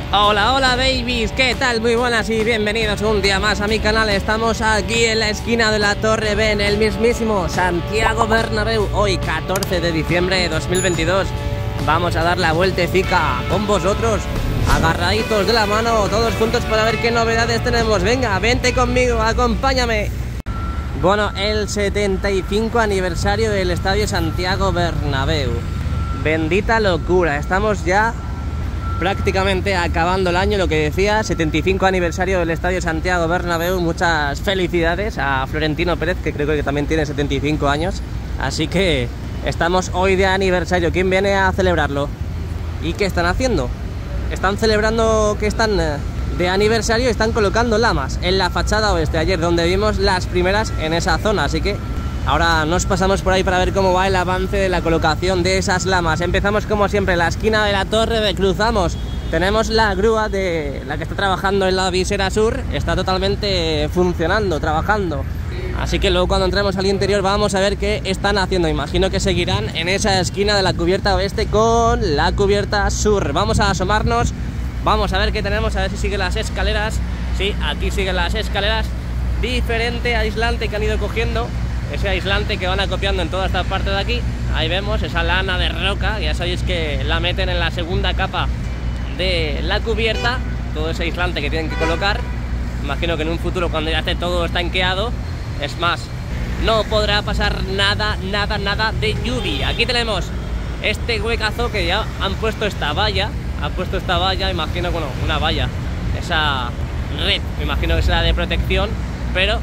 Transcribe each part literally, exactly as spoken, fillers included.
Hola, hola babies, ¿qué tal? Muy buenas y bienvenidos un día más a mi canal. Estamos aquí en la esquina de la Torre B, en el mismísimo Santiago Bernabéu. Hoy catorce de diciembre de dos mil veintidós. Vamos a dar la vueltecica con vosotros, agarraditos de la mano, todos juntos para ver qué novedades tenemos. Venga, vente conmigo, acompáñame. Bueno, el setenta y cinco aniversario del Estadio Santiago Bernabéu. Bendita locura, estamos ya prácticamente acabando el año, lo que decía, setenta y cinco aniversario del Estadio Santiago Bernabéu. Muchas felicidades a Florentino Pérez, que creo que también tiene setenta y cinco años. Así que estamos hoy de aniversario. ¿Quién viene a celebrarlo? ¿Y qué están haciendo? Están celebrando que están de aniversario, están colocando lamas en la fachada oeste, ayer donde vimos las primeras en esa zona. Así que ahora nos pasamos por ahí para ver cómo va el avance de la colocación de esas lamas. Empezamos como siempre en la esquina de la Torre B, cruzamos, tenemos la grúa de la que está trabajando en la visera sur, está totalmente funcionando, trabajando. Así que luego cuando entremos al interior vamos a ver qué están haciendo. Imagino que seguirán en esa esquina de la cubierta oeste con la cubierta sur. Vamos a asomarnos, vamos a ver qué tenemos, a ver si siguen las escaleras. Sí, aquí siguen las escaleras. Diferente aislante que han ido cogiendo, ese aislante que van acopiando en toda esta parte de aquí. Ahí vemos esa lana de roca, ya sabéis que la meten en la segunda capa de la cubierta, todo ese aislante que tienen que colocar. Imagino que en un futuro, cuando ya esté todo estanqueado, es más, no podrá pasar nada, nada, nada de lluvia. Aquí tenemos este huecazo que ya han puesto esta valla, han puesto esta valla, imagino, bueno, una valla, esa red, me imagino que será de protección, pero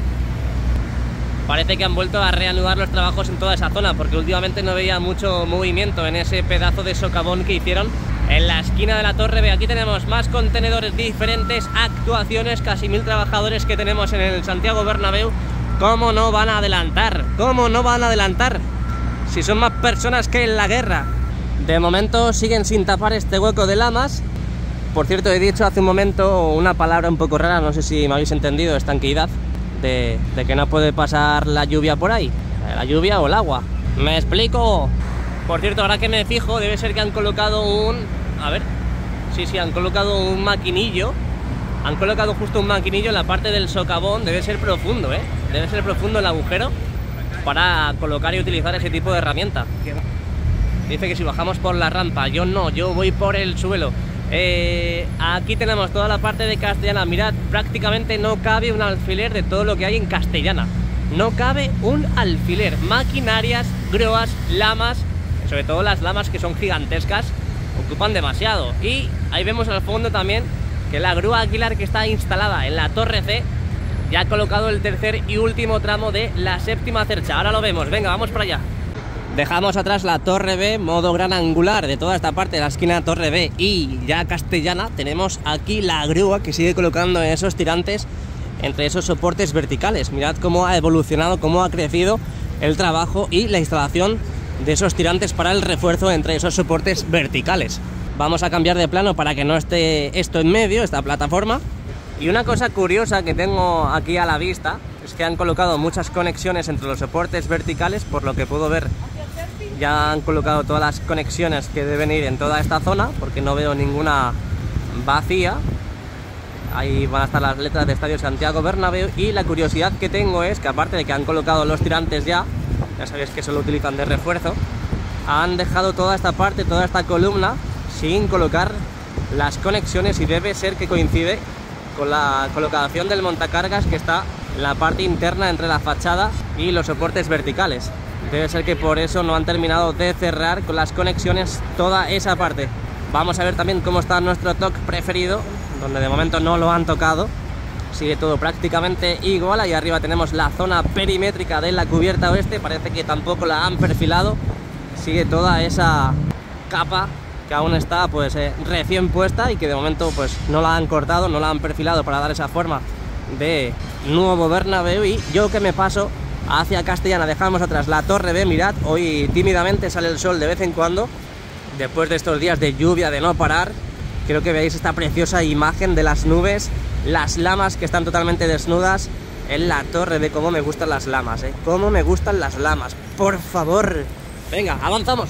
parece que han vuelto a reanudar los trabajos en toda esa zona, porque últimamente no veía mucho movimiento en ese pedazo de socavón que hicieron en la esquina de la Torre B. Aquí tenemos más contenedores, diferentes actuaciones, casi mil trabajadores que tenemos en el Santiago Bernabéu. ¿Cómo no van a adelantar? ¿Cómo no van a adelantar? Si son más personas que en la guerra. De momento siguen sin tapar este hueco de lamas. Por cierto, he dicho hace un momento una palabra un poco rara, no sé si me habéis entendido, estanqueidad. De, de que no puede pasar la lluvia por ahí, la lluvia o el agua. ¿Me explico? Por cierto, ahora que me fijo, debe ser que han colocado un... A ver, sí, sí, han colocado un maquinillo. Han colocado justo un maquinillo en la parte del socavón. Debe ser profundo, ¿eh? Debe ser profundo el agujero para colocar y utilizar ese tipo de herramienta. Dice que si bajamos por la rampa, yo no, yo voy por el suelo. Eh, aquí tenemos toda la parte de Castellana. Mirad, prácticamente no cabe un alfiler de todo lo que hay en Castellana. No cabe un alfiler. Maquinarias, grúas, lamas, sobre todo las lamas que son gigantescas, ocupan demasiado. Y ahí vemos al fondo también que la grúa Aguilar, que está instalada en la Torre C, ya ha colocado el tercer y último tramo de la séptima cercha. Ahora lo vemos, venga, vamos para allá. Dejamos atrás la Torre B, modo gran angular de toda esta parte de la esquina Torre B y ya Castellana. Tenemos aquí la grúa que sigue colocando esos tirantes entre esos soportes verticales. Mirad cómo ha evolucionado, cómo ha crecido el trabajo y la instalación de esos tirantes para el refuerzo entre esos soportes verticales. Vamos a cambiar de plano para que no esté esto en medio, esta plataforma. Y una cosa curiosa que tengo aquí a la vista es que han colocado muchas conexiones entre los soportes verticales, por lo que puedo ver. Ya han colocado todas las conexiones que deben ir en toda esta zona, porque no veo ninguna vacía. Ahí van a estar las letras de Estadio Santiago Bernabéu. Y la curiosidad que tengo es que, aparte de que han colocado los tirantes ya, ya sabéis que solo utilizan de refuerzo, han dejado toda esta parte, toda esta columna sin colocar las conexiones, y debe ser que coincide con la colocación del montacargas que está en la parte interna entre la fachada y los soportes verticales. Debe ser que por eso no han terminado de cerrar con las conexiones toda esa parte. Vamos a ver también cómo está nuestro T O C preferido, donde de momento no lo han tocado. Sigue todo prácticamente igual. Ahí arriba tenemos la zona perimétrica de la cubierta oeste. Parece que tampoco la han perfilado. Sigue toda esa capa que aún está pues eh, recién puesta y que de momento pues no la han cortado, no la han perfilado para dar esa forma de nuevo Bernabéu. Y yo que me paso hacia Castellana, dejamos atrás la Torre B. Mirad, hoy tímidamente sale el sol de vez en cuando, después de estos días de lluvia de no parar. Quiero que veáis esta preciosa imagen de las nubes, las lamas que están totalmente desnudas en la Torre B. Cómo me gustan las lamas, eh, cómo me gustan las lamas, por favor. Venga, avanzamos.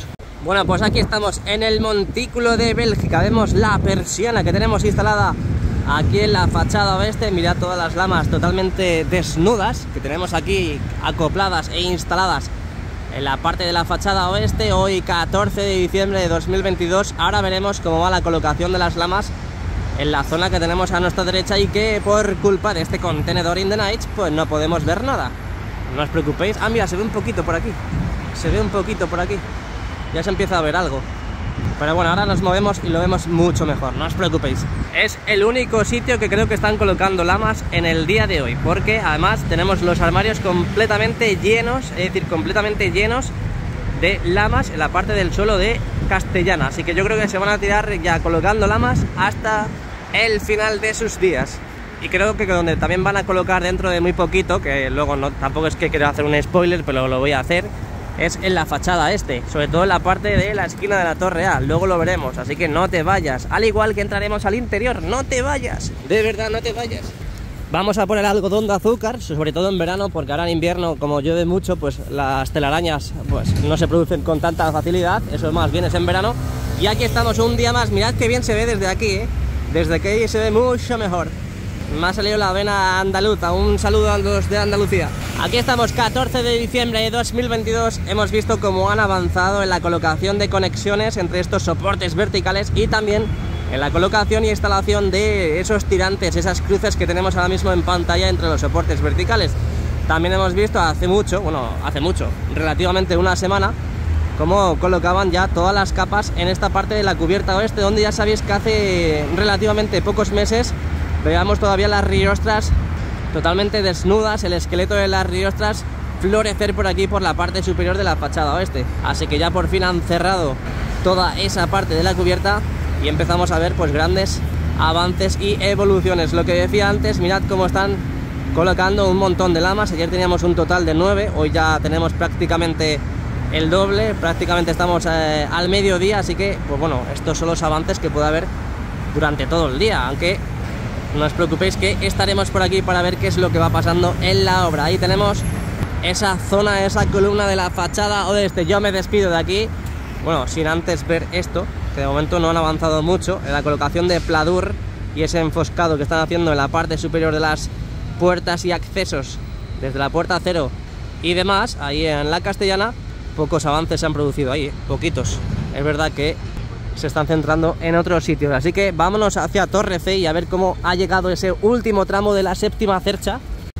Bueno, pues aquí estamos en el montículo de Bélgica. Vemos la persiana que tenemos instalada aquí en la fachada oeste. Mirad todas las lamas totalmente desnudas que tenemos aquí acopladas e instaladas en la parte de la fachada oeste. Hoy catorce de diciembre de dos mil veintidós. Ahora veremos cómo va la colocación de las lamas en la zona que tenemos a nuestra derecha y que por culpa de este contenedor in the night pues no podemos ver nada. No os preocupéis. Ah, mira, se ve un poquito por aquí. Se ve un poquito por aquí. Ya se empieza a ver algo. Pero bueno, ahora nos movemos y lo vemos mucho mejor, no os preocupéis. Es el único sitio que creo que están colocando lamas en el día de hoy, porque además tenemos los armarios completamente llenos, es decir, completamente llenos de lamas en la parte del suelo de Castellana. Así que yo creo que se van a tirar ya colocando lamas hasta el final de sus días. Y creo que donde también van a colocar dentro de muy poquito, que luego no, tampoco es que quiero hacer un spoiler, pero lo voy a hacer, es en la fachada este, sobre todo en la parte de la esquina de la Torre A. Luego lo veremos, así que no te vayas. Al igual que entraremos al interior, no te vayas, de verdad no te vayas. Vamos a poner algodón de azúcar, sobre todo en verano, porque ahora en invierno, como llueve mucho, pues las telarañas pues no se producen con tanta facilidad. Eso más bien es en verano. Y aquí estamos un día más. Mirad qué bien se ve desde aquí, ¿eh? Desde aquí se ve mucho mejor. Me ha salido la vena andaluza. Un saludo a los de Andalucía. Aquí estamos, catorce de diciembre de dos mil veintidós. Hemos visto cómo han avanzado en la colocación de conexiones entre estos soportes verticales y también en la colocación y instalación de esos tirantes, esas cruces que tenemos ahora mismo en pantalla entre los soportes verticales. También hemos visto hace mucho, bueno, hace mucho, relativamente una semana, cómo colocaban ya todas las capas en esta parte de la cubierta oeste, donde ya sabéis que hace relativamente pocos meses veíamos todavía las riostras totalmente desnudas, el esqueleto de las riostras florecer por aquí por la parte superior de la fachada oeste. Así que ya por fin han cerrado toda esa parte de la cubierta y empezamos a ver pues grandes avances y evoluciones. Lo que decía antes, mirad cómo están colocando un montón de lamas. Ayer teníamos un total de nueve, hoy ya tenemos prácticamente el doble, prácticamente estamos eh, al mediodía, así que pues bueno, estos son los avances que puede haber durante todo el día, aunque no os preocupéis que estaremos por aquí para ver qué es lo que va pasando en la obra. Ahí tenemos esa zona, esa columna de la fachada oeste. Yo me despido de aquí, bueno, sin antes ver esto, que de momento no han avanzado mucho en la colocación de pladur y ese enfoscado que están haciendo en la parte superior de las puertas y accesos desde la puerta cero y demás. Ahí en la Castellana pocos avances se han producido ahí, ¿eh? Poquitos. Es verdad que se están centrando en otros sitios, así que vámonos hacia Torre C y a ver cómo ha llegado ese último tramo de la séptima cercha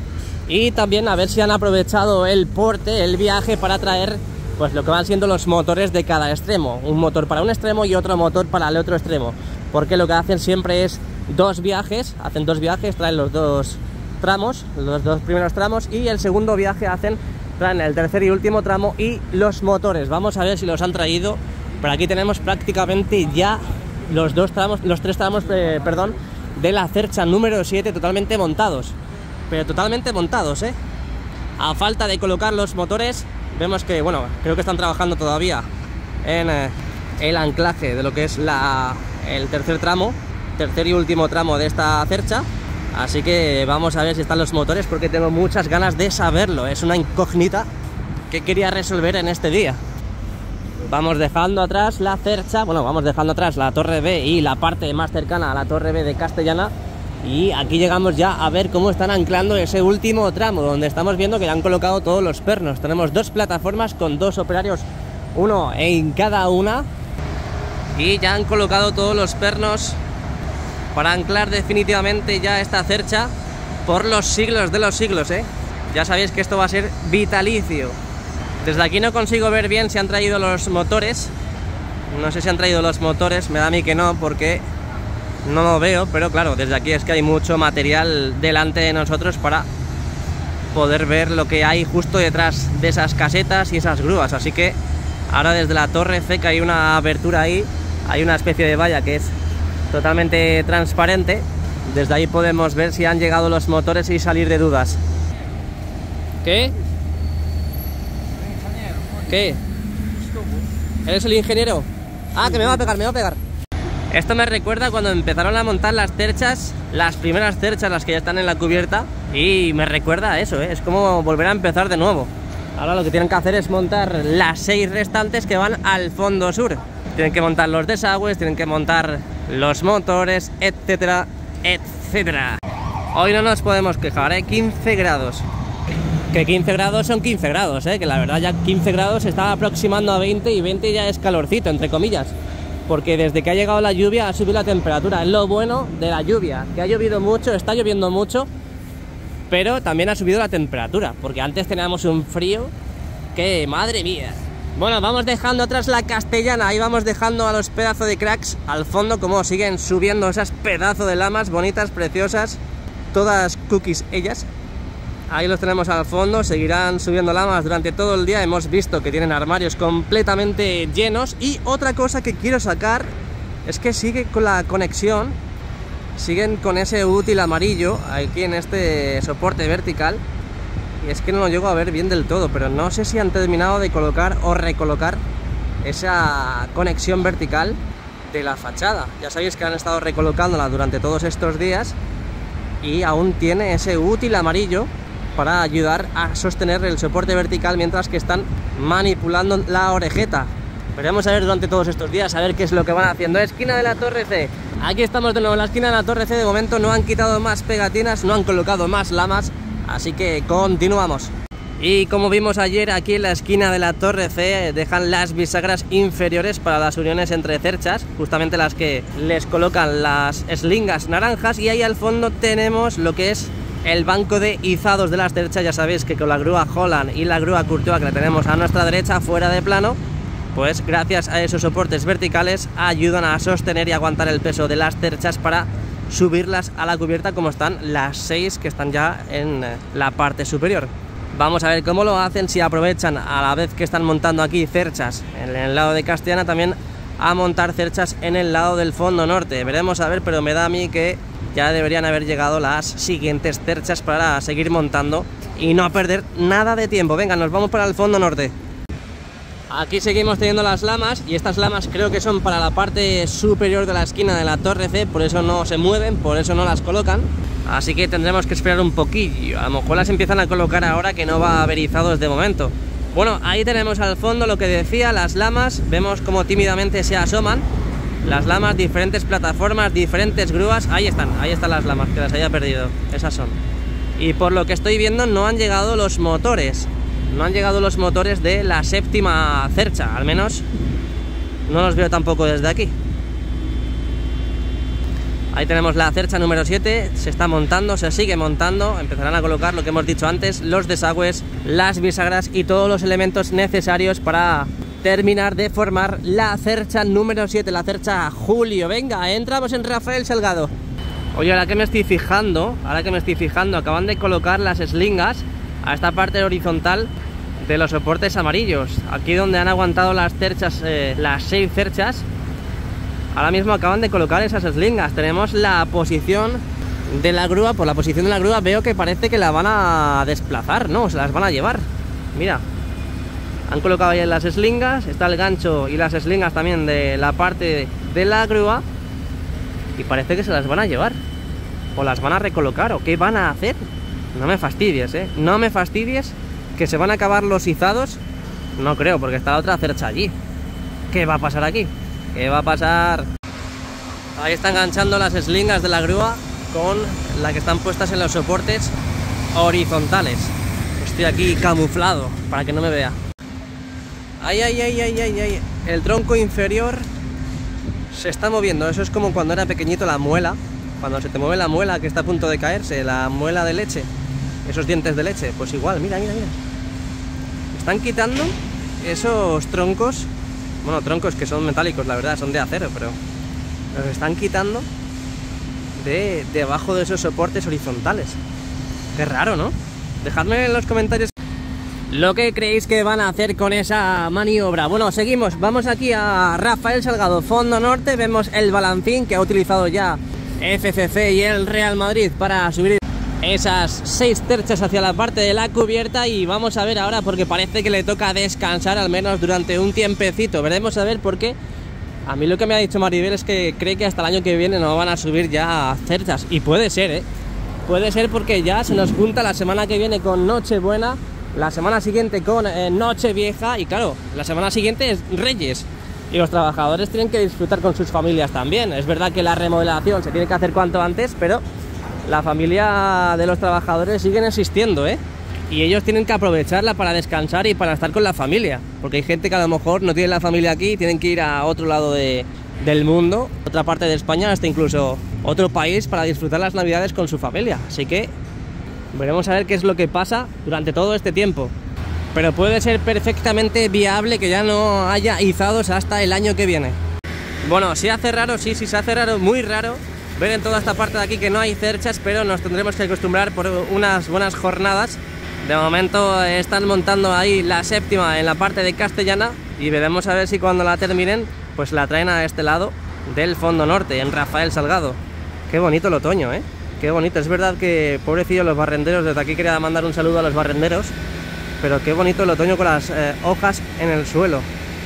y también a ver si han aprovechado el porte, el viaje, para traer pues lo que van siendo los motores de cada extremo, un motor para un extremo y otro motor para el otro extremo, porque lo que hacen siempre es dos viajes, hacen dos viajes, traen los dos tramos, los dos primeros tramos, y el segundo viaje hacen, traen el tercer y último tramo y los motores. Vamos a ver si los han traído. Por aquí tenemos prácticamente ya los dos tramos, los tres tramos, eh, perdón, de la cercha número siete totalmente montados, pero totalmente montados, ¿eh? A falta de colocar los motores, vemos que, bueno, creo que están trabajando todavía en eh, el anclaje de lo que es la, el tercer tramo, tercer y último tramo de esta cercha. Así que vamos a ver si están los motores, porque tengo muchas ganas de saberlo. Es una incógnita que quería resolver en este día. Vamos dejando atrás la cercha, bueno, vamos dejando atrás la Torre B y la parte más cercana a la Torre B de Castellana. Y aquí llegamos ya a ver cómo están anclando ese último tramo, donde estamos viendo que ya han colocado todos los pernos. Tenemos dos plataformas con dos operarios, uno en cada una, y ya han colocado todos los pernos para anclar definitivamente ya esta cercha por los siglos de los siglos, ¿eh? Ya sabéis que esto va a ser vitalicio. Desde aquí no consigo ver bien si han traído los motores. No sé si han traído los motores, me da a mí que no, porque no lo veo, pero claro, desde aquí es que hay mucho material delante de nosotros para poder ver lo que hay justo detrás de esas casetas y esas grúas. Así que ahora desde la Torre C, que hay una abertura ahí, hay una especie de valla que es totalmente transparente. Desde ahí podemos ver si han llegado los motores y salir de dudas. ¿Qué? ¿Qué? ¿Eres el ingeniero? Ah, que me va a pegar, me va a pegar. Esto me recuerda cuando empezaron a montar las cerchas, las primeras cerchas, las que ya están en la cubierta, y me recuerda a eso, ¿eh? Es como volver a empezar de nuevo. Ahora lo que tienen que hacer es montar las seis restantes que van al fondo sur. Tienen que montar los desagües, tienen que montar los motores, etcétera, etcétera. Hoy no nos podemos quejar, ¿eh? quince grados. Que quince grados son quince grados, ¿eh? Que la verdad ya quince grados se está aproximando a veinte y veinte ya es calorcito, entre comillas. Porque desde que ha llegado la lluvia ha subido la temperatura. Es lo bueno de la lluvia, que ha llovido mucho, está lloviendo mucho, pero también ha subido la temperatura, porque antes teníamos un frío que, madre mía. Bueno, vamos dejando atrás la Castellana, ahí vamos dejando a los pedazos de cracks al fondo, como siguen subiendo esas pedazos de lamas bonitas, preciosas, todas cookies ellas. Ahí los tenemos al fondo, seguirán subiendo lamas durante todo el día. Hemos visto que tienen armarios completamente llenos. Y otra cosa que quiero sacar es que sigue con la conexión, siguen con ese útil amarillo aquí en este soporte vertical. Y es que no lo llego a ver bien del todo, pero no sé si han terminado de colocar o recolocar esa conexión vertical de la fachada. Ya sabéis que han estado recolocándola durante todos estos días y aún tiene ese útil amarillo para ayudar a sostener el soporte vertical mientras que están manipulando la orejeta. Veremos a ver durante todos estos días, a ver qué es lo que van haciendo. Esquina de la Torre C. Aquí estamos de nuevo en la esquina de la Torre C. De momento no han quitado más pegatinas, no han colocado más lamas, así que continuamos. Y como vimos ayer, aquí en la esquina de la Torre C dejan las bisagras inferiores para las uniones entre cerchas, justamente las que les colocan las eslingas naranjas. Y ahí al fondo tenemos lo que es el banco de izados de las cerchas. Ya sabéis que con la grúa Holland y la grúa Courtois que la tenemos a nuestra derecha fuera de plano, pues gracias a esos soportes verticales ayudan a sostener y aguantar el peso de las cerchas para subirlas a la cubierta, como están las seis que están ya en la parte superior. Vamos a ver cómo lo hacen, si aprovechan a la vez que están montando aquí cerchas en el lado de Castellana también a montar cerchas en el lado del fondo norte. Veremos a ver, pero me da a mí que ya deberían haber llegado las siguientes cerchas para seguir montando y no perder nada de tiempo. Venga, nos vamos para el fondo norte. Aquí seguimos teniendo las lamas y estas lamas creo que son para la parte superior de la esquina de la Torre C, por eso no se mueven, por eso no las colocan. Así que tendremos que esperar un poquillo. A lo mejor las empiezan a colocar ahora que no va a haber izados de momento. Bueno, ahí tenemos al fondo lo que decía, las lamas. Vemos como tímidamente se asoman las lamas, diferentes plataformas, diferentes grúas. Ahí están, ahí están las lamas, que las haya perdido. Esas son. Y por lo que estoy viendo no han llegado los motores. No han llegado los motores de la séptima cercha. Al menos no los veo tampoco desde aquí. Ahí tenemos la cercha número siete, se está montando, se sigue montando. Empezarán a colocar lo que hemos dicho antes, los desagües, las bisagras y todos los elementos necesarios para terminar de formar la cercha número siete, la cercha Julio. Venga, entramos en Rafael Salgado. Oye, ahora que me estoy fijando, ahora que me estoy fijando, acaban de colocar las eslingas a esta parte horizontal de los soportes amarillos. Aquí donde han aguantado las cerchas, eh, las seis cerchas. Ahora mismo acaban de colocar esas eslingas. Tenemos la posición de la grúa. Por la posición de la grúa veo que parece que la van a desplazar, ¿no? Se las van a llevar. Mira, han colocado ahí las eslingas. Está el gancho y las eslingas también de la parte de la grúa. Y parece que se las van a llevar. O las van a recolocar. ¿O qué van a hacer? No me fastidies, ¿eh? No me fastidies que se van a acabar los izados. No creo, porque está la otra cercha allí. ¿Qué va a pasar aquí? ¿Qué va a pasar? Ahí están enganchando las eslingas de la grúa con la que están puestas en los soportes horizontales. Estoy aquí camuflado para que no me vea. Ay, ay, ay, ay, ay, ay. El tronco inferior se está moviendo. Eso es como cuando era pequeñito la muela. Cuando se te mueve la muela que está a punto de caerse, la muela de leche, esos dientes de leche. Pues igual, mira, mira, mira. Están quitando esos troncos. Bueno, troncos que son metálicos, la verdad, son de acero, pero los están quitando de debajo de esos soportes horizontales. Qué raro, ¿no? Dejadme en los comentarios lo que creéis que van a hacer con esa maniobra. Bueno, seguimos, vamos aquí a Rafael Salgado, fondo norte. Vemos el balancín que ha utilizado ya F C C y el Real Madrid para subir esas seis terchas hacia la parte de la cubierta. Y vamos a ver ahora, porque parece que le toca descansar al menos durante un tiempecito. Veremos a ver, porque a mí lo que me ha dicho Maribel es que cree que hasta el año que viene no van a subir ya cerchas. Y puede ser, ¿eh? Puede ser, porque ya se nos junta la semana que viene con Nochebuena la semana siguiente con eh, Nochevieja y claro, la semana siguiente es Reyes. Y los trabajadores tienen que disfrutar con sus familias también. Es verdad que la remodelación se tiene que hacer cuanto antes, pero la familia de los trabajadores siguen existiendo, ¿eh? Y ellos tienen que aprovecharla para descansar y para estar con la familia. Porque hay gente que a lo mejor no tiene la familia aquí y tienen que ir a otro lado de, del mundo, otra parte de España, hasta incluso otro país para disfrutar las navidades con su familia. Así que veremos a ver qué es lo que pasa durante todo este tiempo. Pero puede ser perfectamente viable que ya no haya izados hasta el año que viene. Bueno, se hace raro, sí, sí, se hace raro, muy raro ver en toda esta parte de aquí que no hay cerchas, pero nos tendremos que acostumbrar por unas buenas jornadas. De momento están montando ahí la séptima en la parte de Castellana y veremos a ver si cuando la terminen pues la traen a este lado del fondo norte, en Rafael Salgado. Qué bonito el otoño, ¿eh? Qué bonito. Es verdad que pobrecillos los barrenderos, desde aquí quería mandar un saludo a los barrenderos, pero qué bonito el otoño con las eh, hojas en el suelo.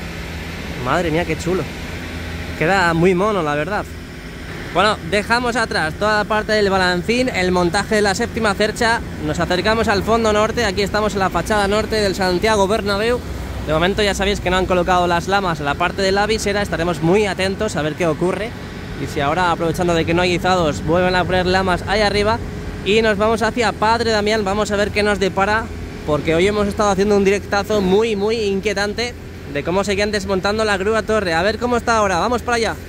Madre mía, qué chulo. Queda muy mono, la verdad. Bueno, dejamos atrás toda la parte del balancín, el montaje de la séptima cercha, nos acercamos al fondo norte, aquí estamos en la fachada norte del Santiago Bernabéu. De momento ya sabéis que no han colocado las lamas en la parte de la visera, estaremos muy atentos a ver qué ocurre. Y si ahora, aprovechando de que no hay izados, vuelven a poner lamas ahí arriba. Y nos vamos hacia Padre Damián, vamos a ver qué nos depara, porque hoy hemos estado haciendo un directazo muy, muy inquietante de cómo seguían desmontando la grúa torre. A ver cómo está ahora, vamos para allá.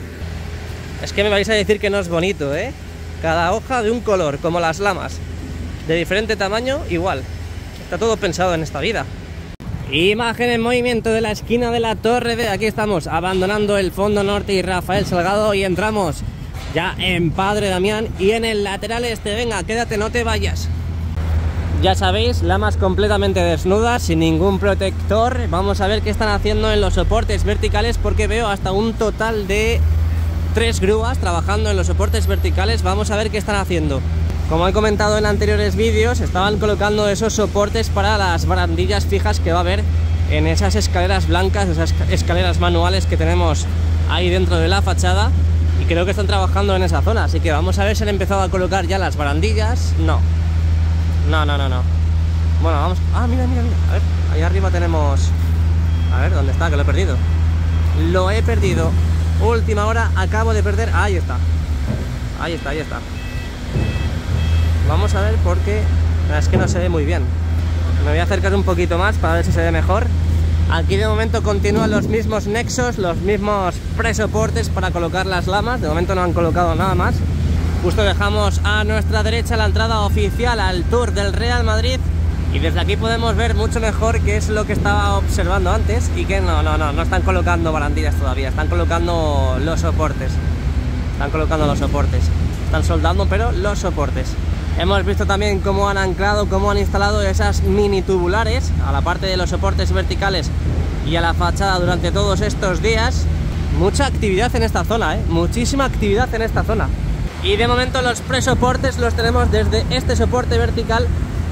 Es que me vais a decir que no es bonito, ¿eh? Cada hoja de un color, como las lamas. De diferente tamaño, igual. Está todo pensado en esta vida. Imagen en movimiento de la esquina de la torre de... Aquí estamos, abandonando el fondo norte y Rafael Salgado y entramos ya en Padre Damián y en el lateral este. Venga, quédate, no te vayas. Ya sabéis, lamas completamente desnudas, sin ningún protector. Vamos a ver qué están haciendo en los soportes verticales porque veo hasta un total de tres grúas trabajando en los soportes verticales. Vamos a ver qué están haciendo. Como he comentado en anteriores vídeos, estaban colocando esos soportes para las barandillas fijas que va a haber en esas escaleras blancas, esas escaleras manuales que tenemos ahí dentro de la fachada, y creo que están trabajando en esa zona, así que vamos a ver si han empezado a colocar ya las barandillas. No, no, no, no, no. Bueno, vamos... Ah, mira, mira, mira. A ver, ahí arriba tenemos... A ver, ¿dónde está? Que lo he perdido. Lo he perdido. Última hora, acabo de perder. Ahí está. Ahí está, ahí está. Vamos a ver porque es que no se ve muy bien. Me voy a acercar un poquito más para ver si se ve mejor. Aquí de momento continúan los mismos nexos, los mismos presoportes para colocar las lamas. De momento no han colocado nada más. Justo dejamos a nuestra derecha la entrada oficial al Tour del Real Madrid. Y desde aquí podemos ver mucho mejor qué es lo que estaba observando antes. Y que no, no, no, no están colocando barandillas todavía. Están colocando los soportes. Están colocando los soportes. Están soldando, pero los soportes. Hemos visto también cómo han anclado, cómo han instalado esas mini tubulares a la parte de los soportes verticales y a la fachada durante todos estos días. Mucha actividad en esta zona, ¿eh? Muchísima actividad en esta zona. Y de momento los presoportes los tenemos desde este soporte vertical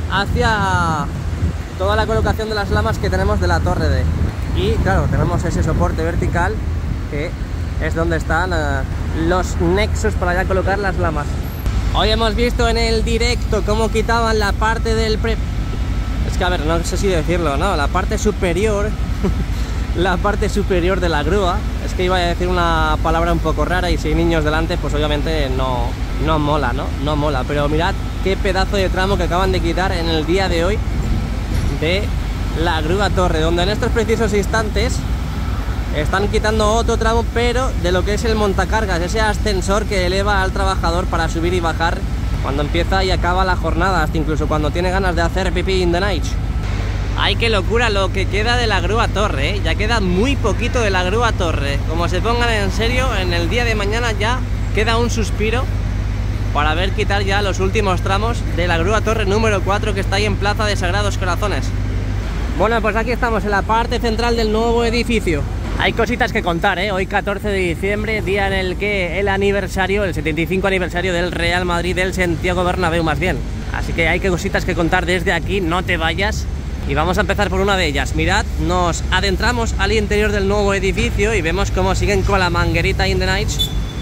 hacia toda la colocación de las lamas que tenemos de la torre D. Y claro, tenemos ese soporte vertical que es donde están uh, los nexos para ya colocar las lamas. Hoy hemos visto en el directo cómo quitaban la parte del pre... Es que a ver, no sé si decirlo, ¿no? La parte superior, la parte superior de la grúa. Es que iba a decir una palabra un poco rara y si hay niños delante, pues obviamente no, no mola, ¿no? No mola, pero mirad qué pedazo de tramo que acaban de quitar en el día de hoy de la grúa torre, donde en estos precisos instantes están quitando otro tramo, pero de lo que es el montacargas, ese ascensor que eleva al trabajador para subir y bajar cuando empieza y acaba la jornada, hasta incluso cuando tiene ganas de hacer pipí in the night. ¡Ay, qué locura lo que queda de la grúa torre! ¿eh? Ya queda muy poquito de la grúa torre. Como se pongan en serio, en el día de mañana ya queda un suspiro para ver quitar ya los últimos tramos de la grúa torre número cuatro que está ahí en Plaza de Sagrados Corazones. Bueno, pues aquí estamos en la parte central del nuevo edificio. Hay cositas que contar, ¿eh? Hoy catorce de diciembre, día en el que el aniversario, el setenta y cinco aniversario del Real Madrid, del Santiago Bernabéu más bien. Así que hay que cositas que contar desde aquí, no te vayas. Y vamos a empezar por una de ellas. Mirad, nos adentramos al interior del nuevo edificio y vemos cómo siguen con la manguerita in the night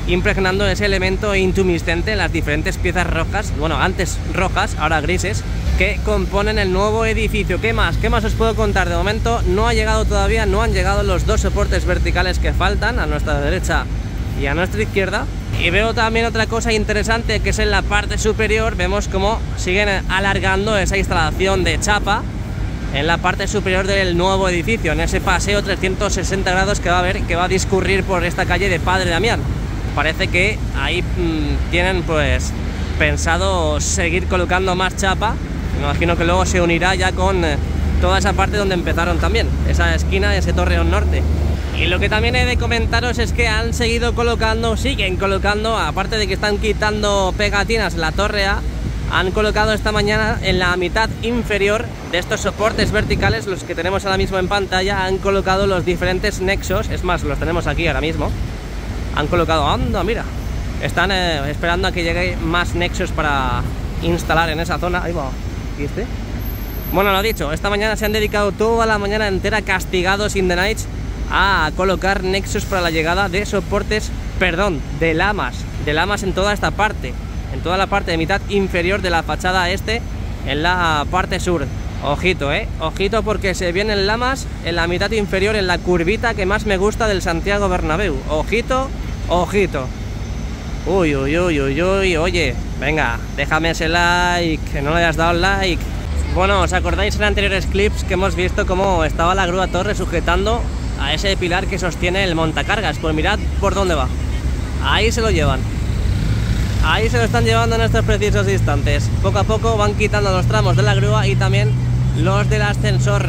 impregnando ese elemento intumescente en las diferentes piezas rojas, bueno, antes rojas, ahora grises, que componen el nuevo edificio. ¿Qué más? ¿Qué más os puedo contar? De momento no ha llegado todavía, no han llegado los dos soportes verticales que faltan, a nuestra derecha y a nuestra izquierda. Y veo también otra cosa interesante, que es en la parte superior, vemos cómo siguen alargando esa instalación de chapa en la parte superior del nuevo edificio, en ese paseo trescientos sesenta grados que va a haber, que va a discurrir por esta calle de Padre Damián. Parece que ahí mmm, tienen pues pensado seguir colocando más chapa. Me imagino que luego se unirá ya con eh, toda esa parte donde empezaron también, esa esquina, ese Torreón Norte. Y lo que también he de comentaros es que han seguido colocando, siguen colocando, aparte de que están quitando pegatinas en la Torre A, han colocado esta mañana en la mitad inferior de estos soportes verticales, los que tenemos ahora mismo en pantalla, han colocado los diferentes nexos, es más, los tenemos aquí ahora mismo, han colocado, anda, mira, están eh, esperando a que llegue más nexos para instalar en esa zona. Ahí va, ¿viste? Bueno, lo dicho, esta mañana se han dedicado toda la mañana entera, castigados in the nights, a colocar nexos para la llegada de soportes, perdón, de lamas, de lamas en toda esta parte, en toda la parte de mitad inferior de la fachada este, en la parte sur. Ojito, eh, ojito, porque se vienen lamas en la mitad inferior, en la curvita que más me gusta del Santiago Bernabéu. Ojito, ojito. Uy, uy, uy, uy, uy, oye, venga, déjame ese like, que no le hayas dado like. Bueno, ¿os acordáis en anteriores clips que hemos visto cómo estaba la grúa torre sujetando a ese pilar que sostiene el montacargas? Pues mirad por dónde va. Ahí se lo llevan. Ahí se lo están llevando en estos precisos instantes. Poco a poco van quitando los tramos de la grúa y también los del ascensor.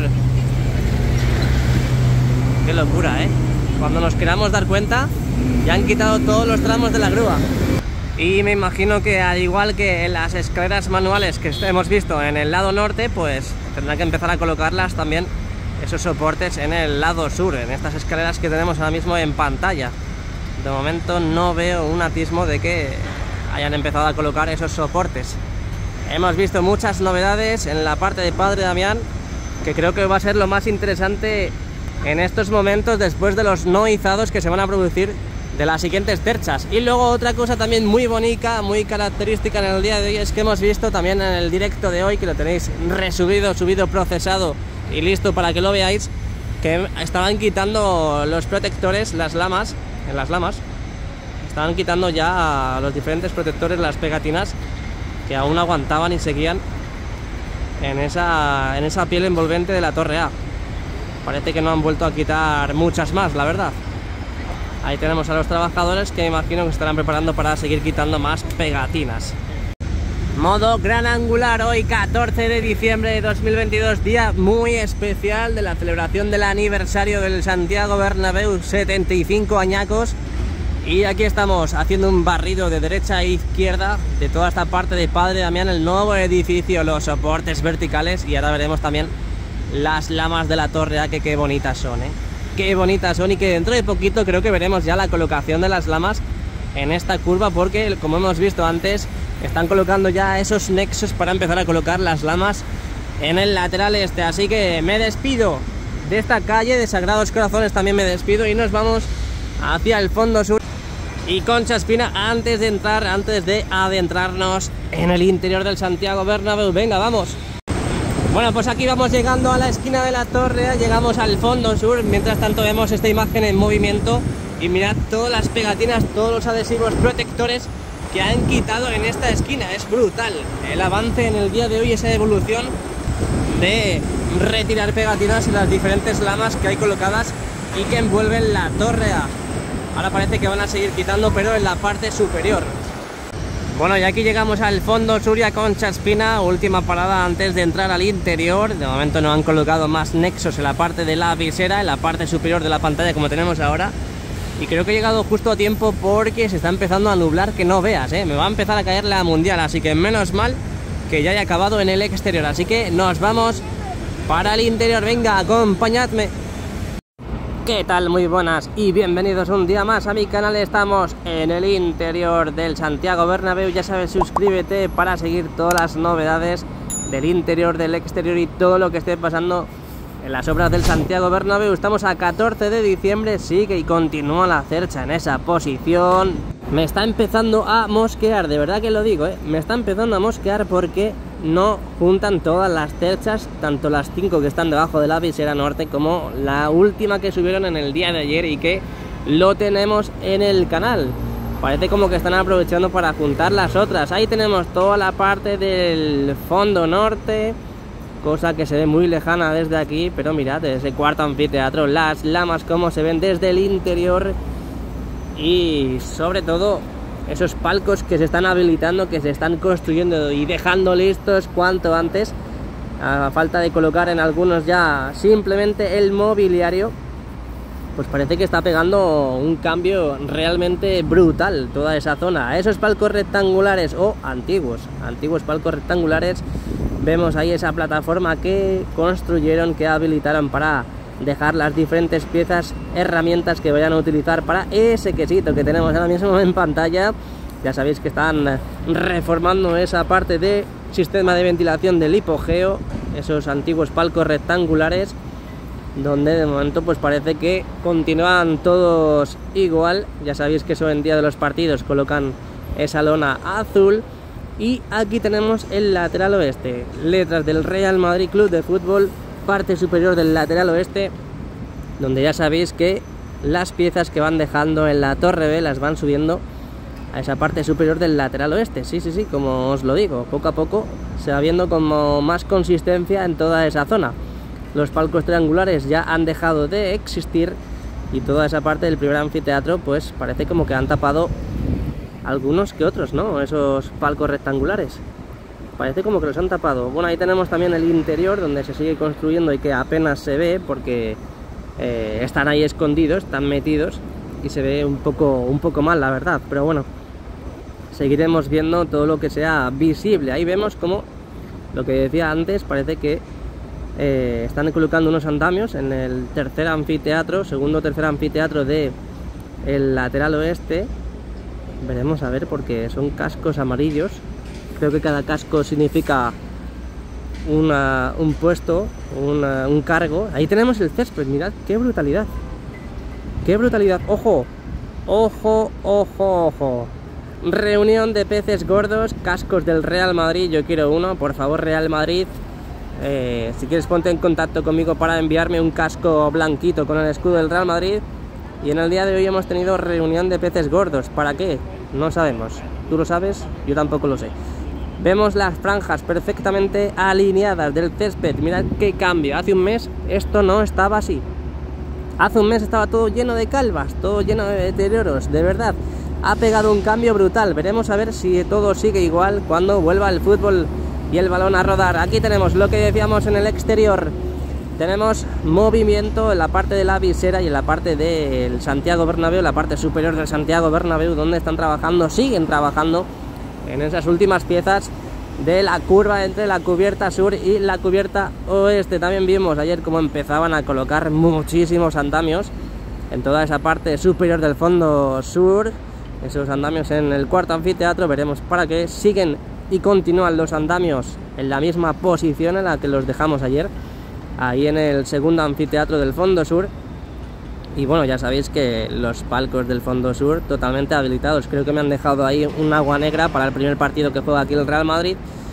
Qué locura, ¿eh? Cuando nos queramos dar cuenta, ya han quitado todos los tramos de la grúa. Y me imagino que al igual que en las escaleras manuales que hemos visto en el lado norte, pues tendrán que empezar a colocarlas también, esos soportes, en el lado sur, en estas escaleras que tenemos ahora mismo en pantalla. De momento no veo un atismo de que hayan empezado a colocar esos soportes. Hemos visto muchas novedades en la parte de Padre Damián, que creo que va a ser lo más interesante en estos momentos, después de los no izados que se van a producir de las siguientes terchas. Y luego otra cosa también muy bonita, muy característica en el día de hoy, es que hemos visto también en el directo de hoy, que lo tenéis resubido, subido, procesado y listo para que lo veáis, que estaban quitando los protectores, las lamas, en las lamas, estaban quitando ya los diferentes protectores, las pegatinas que aún aguantaban y seguían en esa, en esa piel envolvente de la Torre A. Parece que no han vuelto a quitar muchas más, la verdad. Ahí tenemos a los trabajadores que imagino que estarán preparando para seguir quitando más pegatinas. Modo gran angular, hoy catorce de diciembre de dos mil veintidós, día muy especial de la celebración del aniversario del Santiago Bernabéu, setenta y cinco añacos. Y aquí estamos haciendo un barrido de derecha e izquierda de toda esta parte de Padre Damián, el nuevo edificio, los soportes verticales, y ahora veremos también las lamas de la Torre A, que qué bonitas son, ¿eh? Qué bonitas son, y que dentro de poquito creo que veremos ya la colocación de las lamas en esta curva, porque como hemos visto antes, están colocando ya esos nexos para empezar a colocar las lamas en el lateral este. Así que me despido de esta calle de Sagrados Corazones, también me despido, y nos vamos hacia el fondo sur y Concha Espina, antes de entrar, antes de adentrarnos en el interior del Santiago Bernabéu. Venga, vamos. Bueno, pues aquí vamos llegando a la esquina de la Torre A, llegamos al fondo sur. Mientras tanto vemos esta imagen en movimiento y mirad todas las pegatinas, todos los adhesivos protectores que han quitado en esta esquina. Es brutal el avance en el día de hoy, esa evolución de retirar pegatinas en las diferentes lamas que hay colocadas y que envuelven la Torre A. Ahora parece que van a seguir quitando, pero en la parte superior. Bueno, y aquí llegamos al fondo sur y a Concha Espina, última parada antes de entrar al interior. De momento no han colocado más nexos en la parte de la visera, en la parte superior de la pantalla como tenemos ahora. Y creo que he llegado justo a tiempo, porque se está empezando a nublar que no veas, ¿eh? Me va a empezar a caer la mundial, así que menos mal que ya haya acabado en el exterior. Así que nos vamos para el interior. Venga, acompañadme. ¿Qué tal? Muy buenas y bienvenidos un día más a mi canal. Estamos en el interior del Santiago Bernabéu. Ya sabes, suscríbete para seguir todas las novedades del interior, del exterior y todo lo que esté pasando en las obras del Santiago Bernabéu. Estamos a catorce de diciembre, sigue y continúa la cercha en esa posición. me está empezando a mosquear, de verdad que lo digo, ¿eh? Me está empezando a mosquear porque no juntan todas las cerchas, tanto las cinco que están debajo de la visera norte como la última que subieron en el día de ayer y que lo tenemos en el canal. Parece como que están aprovechando para juntar las otras. Ahí tenemos toda la parte del fondo norte, cosa que se ve muy lejana desde aquí, pero mirad, ese cuarto anfiteatro, las lamas como se ven desde el interior y sobre todo esos palcos que se están habilitando, que se están construyendo y dejando listos cuanto antes, a falta de colocar en algunos ya simplemente el mobiliario. Pues parece que está pegando un cambio realmente brutal toda esa zona. Esos palcos rectangulares o antiguos, antiguos palcos rectangulares, vemos ahí esa plataforma que construyeron, que habilitaron para dejar las diferentes piezas, herramientas que vayan a utilizar para ese quesito que tenemos ahora mismo en pantalla. Ya sabéis que están reformando esa parte de sistema de ventilación del hipogeo, esos antiguos palcos rectangulares, donde de momento pues parece que continúan todos igual. Ya sabéis que eso en día de los partidos colocan esa lona azul. Y aquí tenemos el lateral oeste, letras del Real Madrid Club de Fútbol, parte superior del lateral oeste, donde ya sabéis que las piezas que van dejando en la torre B las van subiendo a esa parte superior del lateral oeste. Sí, sí, sí, como os lo digo, poco a poco se va viendo como más consistencia en toda esa zona. Los palcos triangulares ya han dejado de existir y toda esa parte del primer anfiteatro pues parece como que han tapado algunos que otros, ¿no? Esos palcos rectangulares parece como que los han tapado. Bueno, ahí tenemos también el interior, donde se sigue construyendo y que apenas se ve porque eh, están ahí escondidos, están metidos y se ve un poco, un poco mal, la verdad. Pero bueno, seguiremos viendo todo lo que sea visible. Ahí vemos como, lo que decía antes, parece que eh, están colocando unos andamios en el tercer anfiteatro, segundo o tercer anfiteatro de el lateral oeste. Veremos a ver, porque son cascos amarillos. Creo que cada casco significa una, un puesto, una, un cargo. Ahí tenemos el césped, mirad, qué brutalidad. Qué brutalidad, ojo, ojo, ojo, ojo. Reunión de peces gordos, cascos del Real Madrid, yo quiero uno, por favor Real Madrid. Eh, si quieres ponte en contacto conmigo para enviarme un casco blanquito con el escudo del Real Madrid. Y en el día de hoy hemos tenido reunión de peces gordos. ¿Para qué? No sabemos. ¿Tú lo sabes? Yo tampoco lo sé. Vemos las franjas perfectamente alineadas del césped. Mirad qué cambio. Hace un mes esto no estaba así. Hace un mes estaba todo lleno de calvas, todo lleno de deterioros. De verdad, ha pegado un cambio brutal. Veremos a ver si todo sigue igual cuando vuelva el fútbol y el balón a rodar. Aquí tenemos lo que decíamos en el exterior. Tenemos movimiento en la parte de la visera y en la parte del Santiago Bernabéu, la parte superior del Santiago Bernabéu, donde están trabajando, siguen trabajando en esas últimas piezas de la curva entre la cubierta sur y la cubierta oeste. También vimos ayer cómo empezaban a colocar muchísimos andamios en toda esa parte superior del fondo sur, esos andamios en el cuarto anfiteatro. Veremos para qué siguen y continúan los andamios en la misma posición en la que los dejamos ayer, ahí en el segundo anfiteatro del fondo sur. Y bueno, ya sabéis que los palcos del fondo sur totalmente habilitados. Creo que me han dejado ahí un agua negra para el primer partido que juega aquí el Real Madrid,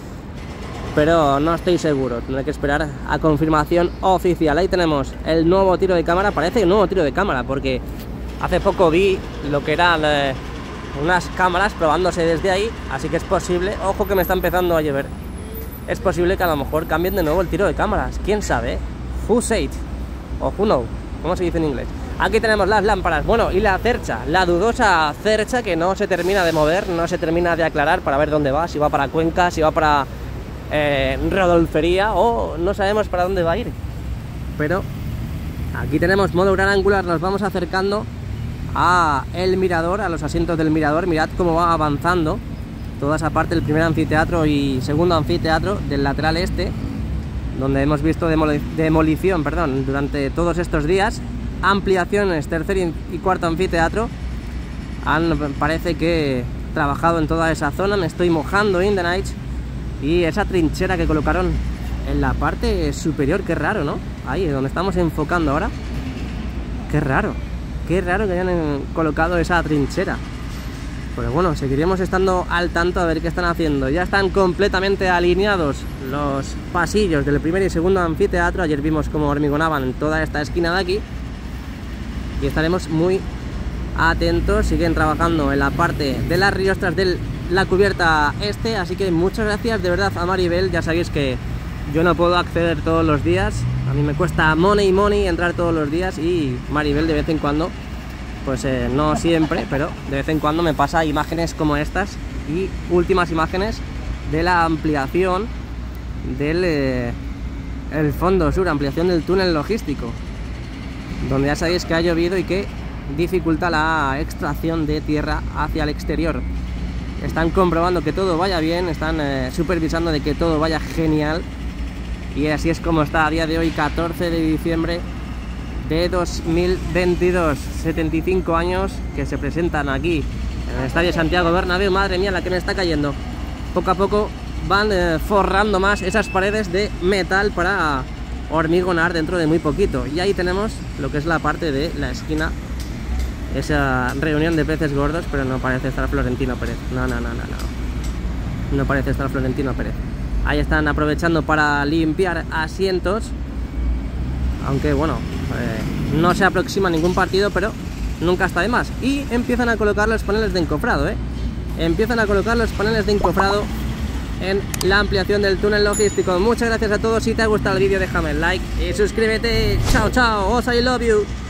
pero no estoy seguro, tendré que esperar a confirmación oficial. Ahí tenemos el nuevo tiro de cámara. Parece un nuevo tiro de cámara porque hace poco vi lo que eran eh, unas cámaras probándose desde ahí, así que es posible, ojo que me está empezando a llover, es posible que a lo mejor cambien de nuevo el tiro de cámaras, quién sabe. Who said? O who know, ¿cómo se dice en inglés? Aquí tenemos las lámparas, bueno, y la cercha, la dudosa cercha que no se termina de mover, no se termina de aclarar para ver dónde va, si va para Cuenca, si va para eh, Rodolfería, o no sabemos para dónde va a ir. Pero aquí tenemos modo gran angular, nos vamos acercando a el mirador, a los asientos del mirador. Mirad cómo va avanzando toda esa parte del primer anfiteatro y segundo anfiteatro del lateral este, donde hemos visto demoli demolición perdón, durante todos estos días. Ampliaciones, tercer y cuarto anfiteatro. Han, parece que, trabajado en toda esa zona. Me estoy mojando in the night. Y esa trinchera que colocaron en la parte superior, qué raro, ¿no? Ahí, donde estamos enfocando ahora. Qué raro, qué raro que hayan colocado esa trinchera. Pues bueno, seguiremos estando al tanto a ver qué están haciendo. Ya están completamente alineados los pasillos del primer y segundo anfiteatro. Ayer vimos cómo hormigonaban en toda esta esquina de aquí. Y estaremos muy atentos. Siguen trabajando en la parte de las riostras de la cubierta este. Así que muchas gracias de verdad a Maribel. Ya sabéis que yo no puedo acceder todos los días. A mí me cuesta money money entrar todos los días. Y Maribel de vez en cuando, pues eh, no siempre, pero de vez en cuando me pasa imágenes como estas y últimas imágenes de la ampliación del eh, el fondo sur, ampliación del túnel logístico, donde ya sabéis que ha llovido y que dificulta la extracción de tierra hacia el exterior. Están comprobando que todo vaya bien, están eh, supervisando de que todo vaya genial, y así es como está a día de hoy, catorce de diciembre de dos mil veintidós. Setenta y cinco años que se presentan aquí en el Estadio Santiago Bernabéu. Madre mía, la que me está cayendo. Poco a poco van eh, forrando más esas paredes de metal para hormigonar dentro de muy poquito. Y ahí tenemos lo que es la parte de la esquina, esa reunión de peces gordos, pero no parece estar Florentino Pérez. No, no, no, no, no. No parece estar Florentino Pérez. Ahí están aprovechando para limpiar asientos. Aunque bueno, eh, no se aproxima ningún partido, pero nunca está de más. Y empiezan a colocar los paneles de encofrado, ¿eh? Empiezan a colocar los paneles de encofrado en la ampliación del túnel logístico. Muchas gracias a todos. Si te ha gustado el vídeo, déjame el like y suscríbete. Chao, chao. Os I love you.